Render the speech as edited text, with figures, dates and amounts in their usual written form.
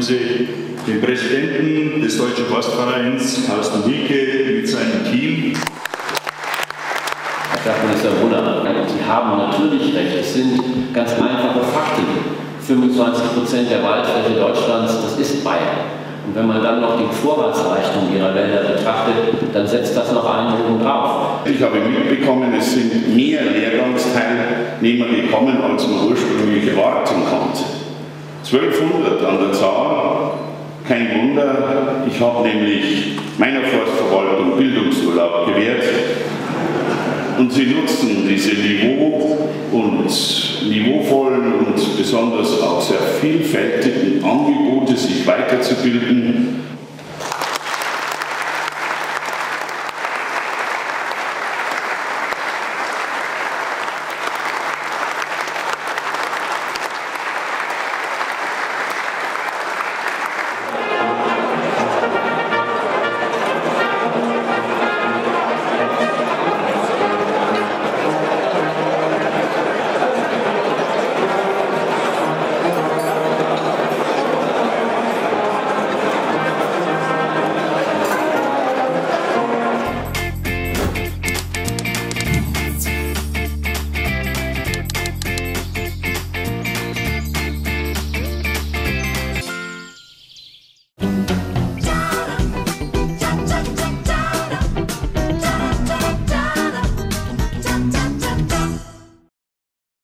Sie den Präsidenten des Deutschen Forstvereins, Carsten Wilke, mit seinem Team. Herr Staatsminister Brunner, Sie haben natürlich recht, es sind ganz einfache Fakten. 25% der Waldfläche Deutschlands, das ist Bayern. Und wenn man dann noch die Vorratsreichtum ihrer Wälder betrachtet, dann setzt das noch einen oben drauf. Ich habe mitbekommen, es sind mehr Lehrgangsteilnehmer gekommen, als man ursprünglich erwarten konnte. 1200 an der Zahl, kein Wunder. Ich habe nämlich meiner Forstverwaltung Bildungsurlaub gewährt. Und sie nutzen diese niveauvollen und besonders auch sehr vielfältigen Angebote, sich weiterzubilden,